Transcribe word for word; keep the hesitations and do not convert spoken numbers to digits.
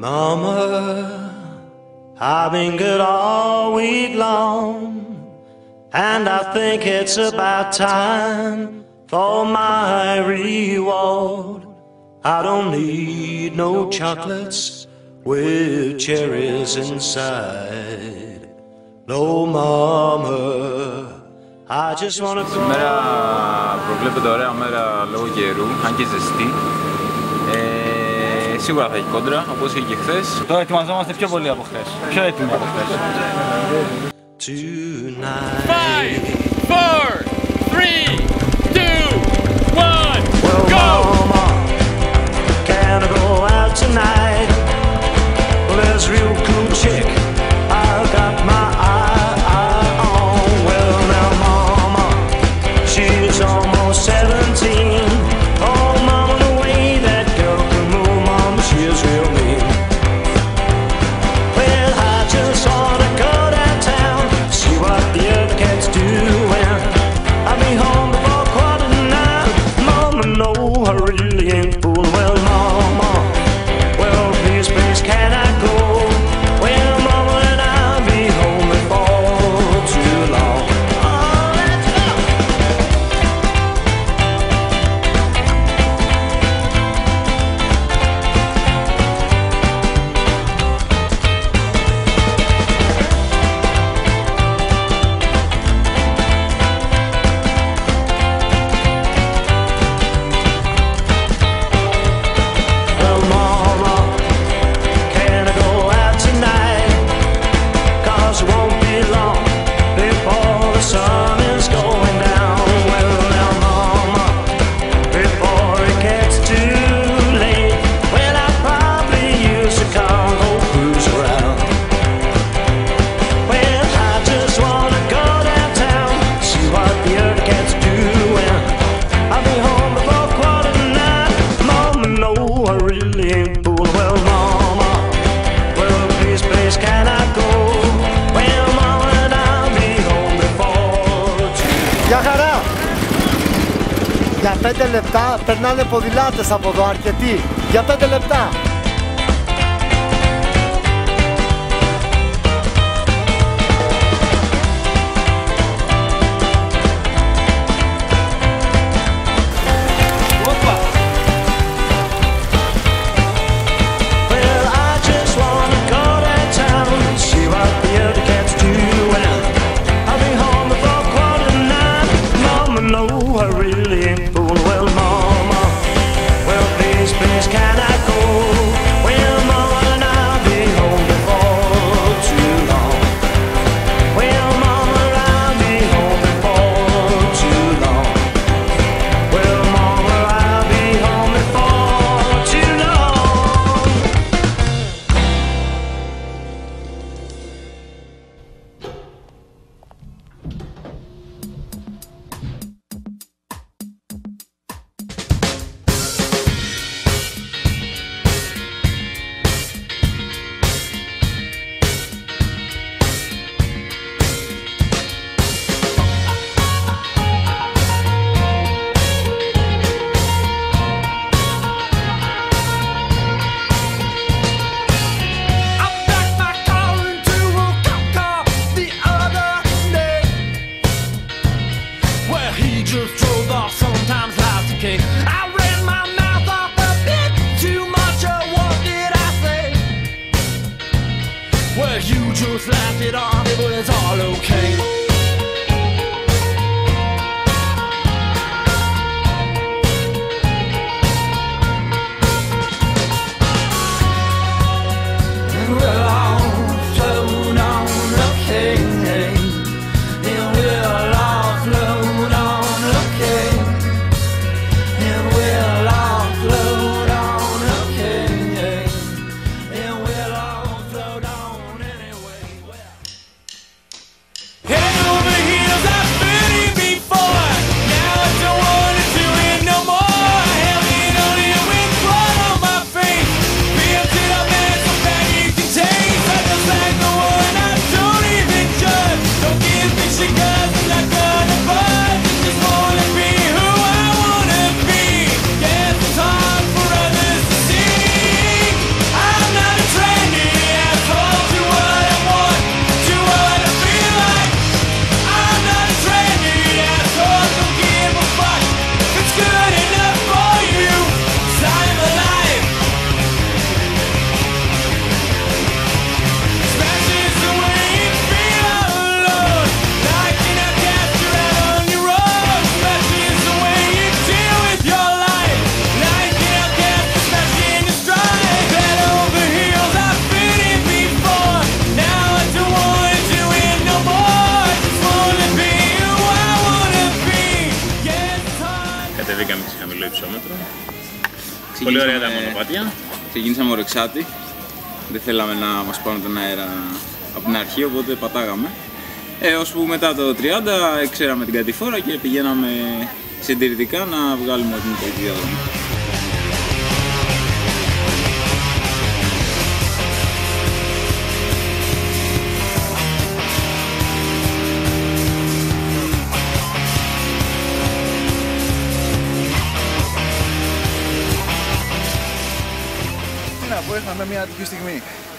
Mama, I've been good all week long, and I think it's about time for my reward. I don't need no chocolates with cherries inside. No, Mama, I just wanna go. Σήμερα προβλέπεται ωραία μέρα λόγω καιρού, αν και ζεστή. Ε, σίγουρα θα έχει κόντρα, όπως είχε και χθες. Τώρα ετοιμαζόμαστε πιο πολύ από χθες. Πιο έτοιμοι από χθες. Five, four, three, two, one, well, go! Mama, can I go out tonight? Well, there's a real cool chick I've got my eye, eye on. Well, now, Mama, she's almost seventeen. Oh, Mama, the way that girl can move, Mama, she is real mean. Well, I just wanna go downtown, see what the other cats doing. I'll be home before quarter to nine. Mama, no, I really ain't fooling. Well, Mama, well, please, please, can I go? Well, Mama, and I'll be home before too long. Oh, let's go! Well, Mama, can I go out tonight? 'Cause it won't be long before the sun is going down. Well, now, Mama, before it gets too late, well, I'll probably use the car and go cruise around. Well, I just wanna go downtown, see what the other cats doing. I'll be home before quarter to nine. Mama, no, I really ain't fooling. Well, Mama, well, please, please, can I go? Well, Mama, and I'll be home before two. Γεια χαρά! Για πέντε λεπτά περνάνε ποδηλάτες από εδώ, αρκετοί. Για πέντε λεπτά. Well, I just wanna go downtown, see what the other cats doing. I'll be home before quarter to nine. Mama, no, I really ain't fooling. Well, Mama, well, please, please, can I go? Well, Mama, and I'll be home before too long. Well, Mama, I'll be home before too long. Well, Mama, I'll be home before too long. I backed my car into a cop car the other day, where he just drove off. Sometimes life's a cake. I ran my mouth off a bit too much. Or what did I say? Well, you just laughed it off. It was all okay. And we'll all float on, okay. And we'll all float on, okay. And we'll all float on, okay. And we'll all float on anyway. Well, hey! Πολύ ωραία τα ξεκινήσαμε- μονοπάτια. Ξεκινήσαμε ορεξάτη. Δεν θέλαμε να μας πάρουν τον αέρα από την αρχή, οπότε πατάγαμε. Ε, ώσπου μετά το τριάντα ξέραμε την κατηφόρα και πηγαίναμε συντηρητικά να βγάλουμε την υπόλοιπη διαδρομή. Τι να πω, είχαμε μια τέτοια στιγμή.